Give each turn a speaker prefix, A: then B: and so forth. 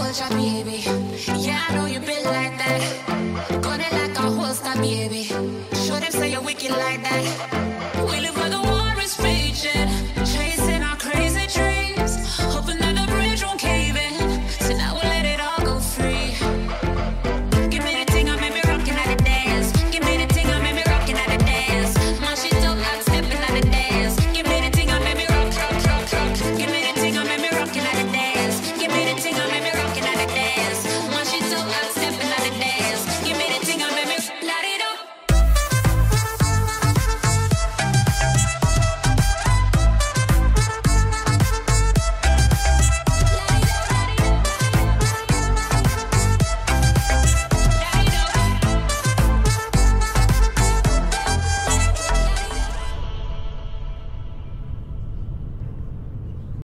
A: vulture, baby. Yeah, I know you been like that. Gun it like a holster, baby. Show them say you're wicked like that.